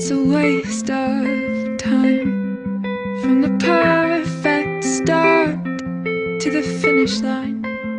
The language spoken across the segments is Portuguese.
it's a waste of time. From the perfect start to the finish line.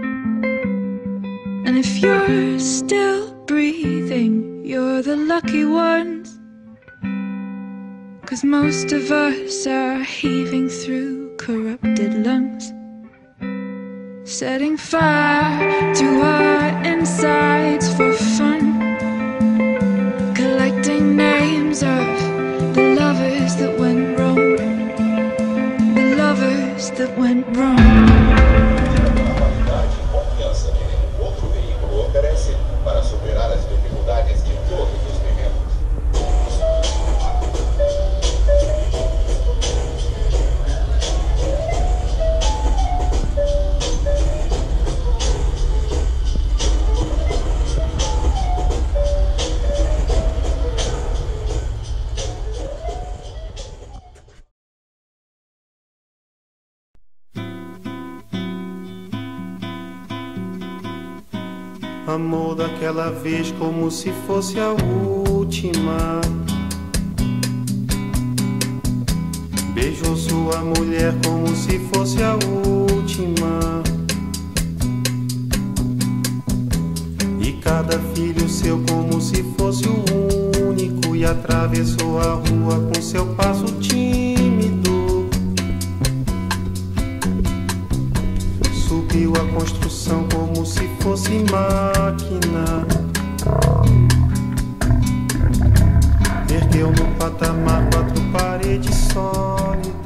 And if you're still breathing, you're the lucky ones. 'Cause most of us are heaving through corrupted lungs, setting fire to our insides for fun, collecting names of the lovers that went wrong, the lovers that went wrong. Para superar as dificuldades de todos os terrenos. Amor daquela vez como se fosse a última. Beijou sua mulher como se fosse a última. E cada filho seu como se fosse o único. E atravessou a rua com seu passo tímido. Subiu a construção como se fosse máquina. Ergueu no patamar 4 paredes sólidas.